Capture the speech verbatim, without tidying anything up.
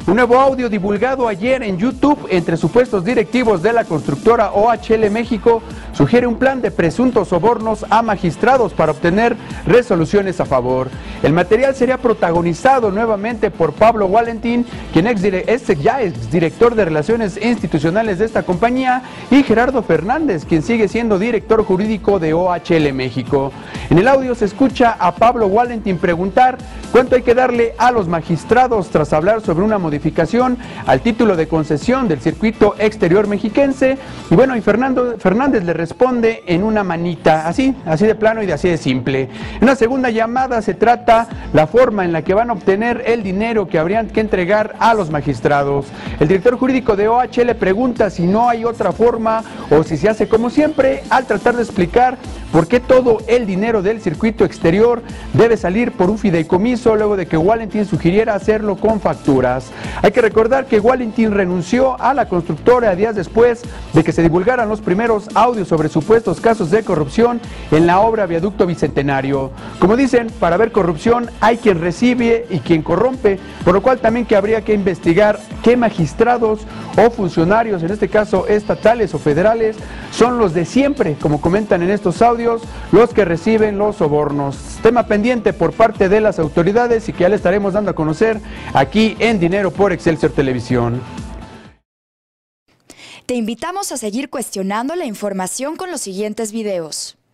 Un nuevo audio divulgado ayer en YouTube entre supuestos directivos de la constructora O H L México sugiere un plan de presuntos sobornos a magistrados para obtener resoluciones a favor. El material sería protagonizado nuevamente por Pablo Valentín, quien ex es ya es director de Relaciones Institucionales de esta compañía, y Gerardo Fernández, quien sigue siendo director jurídico de O H L México. En el audio se escucha a Pablo Valentín preguntar cuánto hay que darle a los magistrados tras hablar sobre una modificación al título de concesión del circuito exterior mexiquense, y bueno, y Fernando Fernández le responde en una manita, así, así de plano y de así de simple. En una segunda llamada se trata la forma en la que van a obtener el dinero que habrían que entregar a los magistrados. El director jurídico de O H L pregunta si no hay otra forma o si se hace como siempre, al tratar de explicar por qué todo el dinero del circuito exterior debe salir por un fideicomiso luego de que Valentín sugiriera hacerlo con facturas. Hay que recordar que Valentín renunció a la constructora días después de que se divulgaran los primeros audios sobre supuestos casos de corrupción en la obra Viaducto Bicentenario. Como dicen, para ver corrupción hay quien recibe y quien corrompe, por lo cual también que habría que investigar qué magistrados o funcionarios, en este caso estatales o federales, son los de siempre, como comentan en estos audios, los que reciben los sobornos. Tema pendiente por parte de las autoridades y que ya le estaremos dando a conocer aquí en Dinero por Excelsior Televisión. Te invitamos a seguir cuestionando la información con los siguientes videos.